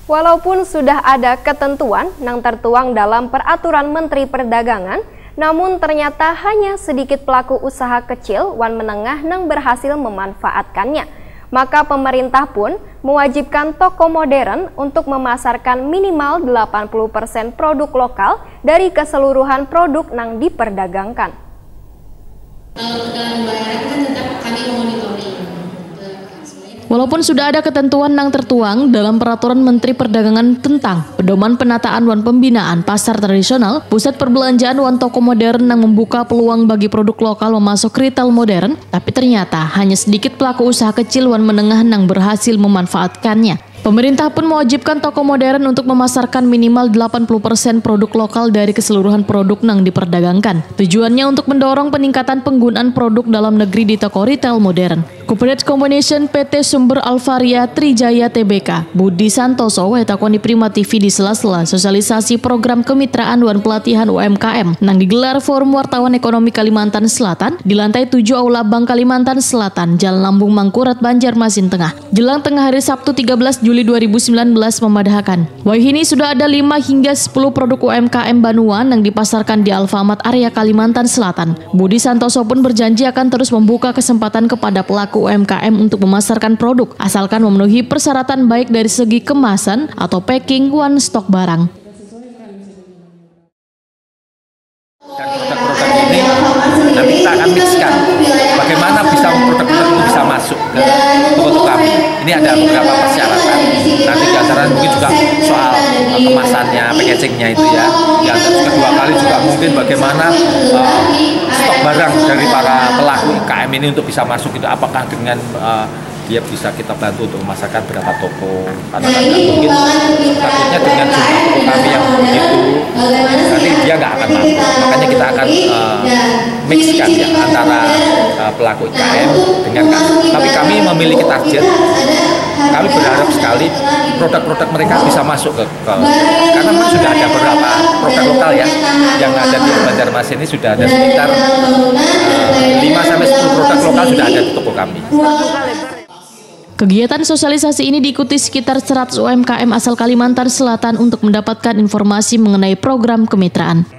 Walaupun sudah ada ketentuan yang tertuang dalam Peraturan Menteri Perdagangan, namun ternyata hanya sedikit pelaku usaha kecil wan menengah yang berhasil memanfaatkannya. Maka pemerintah pun mewajibkan toko modern untuk memasarkan minimal 80% produk lokal dari keseluruhan produk yang diperdagangkan. Walaupun sudah ada ketentuan yang tertuang dalam Peraturan Menteri Perdagangan tentang pedoman penataan wan pembinaan pasar tradisional, pusat perbelanjaan wan toko modern yang membuka peluang bagi produk lokal memasuk retail modern, tapi ternyata hanya sedikit pelaku usaha kecil wan menengah yang berhasil memanfaatkannya. Pemerintah pun mewajibkan toko modern untuk memasarkan minimal 80% produk lokal dari keseluruhan produk yang diperdagangkan. Tujuannya untuk mendorong peningkatan penggunaan produk dalam negeri di toko retail modern. Corporate Combination PT Sumber Alvaria Trijaya Tbk, Budi Santoso, wetakoni Prima TV di sela-sela sosialisasi program kemitraan wan pelatihan UMKM yang digelar Forum Wartawan Ekonomi Kalimantan Selatan di lantai 7 Aula Bank Kalimantan Selatan, Jalan Lambung Mangkurat, Banjarmasin Tengah. Jelang tengah hari Sabtu 13 Juli 2019 memadahakan. Wahini sudah ada 5 hingga 10 produk UMKM Banuan yang dipasarkan di Alfamart area Kalimantan Selatan. Budi Santoso pun berjanji akan terus membuka kesempatan kepada pelaku UMKM untuk memasarkan produk, asalkan memenuhi persyaratan baik dari segi kemasan atau packing one stock barang. Dan produk-produk ini nanti kita akan mixkan. Bagaimana bisa produk-produk itu bisa masuk ke toko kami. Ini ada beberapa persyaratan. Nanti di antara mungkin juga soal kemasannya, packagingnya itu ya. Yang kedua kali juga mungkin bagaimana stok barang dari para pelaku UMKM ini untuk bisa masuk itu, apakah dengan dia bisa kita bantu untuk memasarkan berapa toko, karena kan mungkin takutnya dengan jumlah toko kami yang begitu nanti dia nggak akan mampu. Makanya kita akan mixkan ya antara pelaku UMKM dengan kami. Tapi kami memiliki target, kami berharap sekali produk-produk mereka bisa masuk ke karena memang sudah ada beberapa produk lokal ya yang ada di Banjarmasin ini, sudah ada sekitar 5-10 produk lokal sudah ada di toko kami. Kegiatan sosialisasi ini diikuti sekitar 100 UMKM asal Kalimantan Selatan untuk mendapatkan informasi mengenai program kemitraan.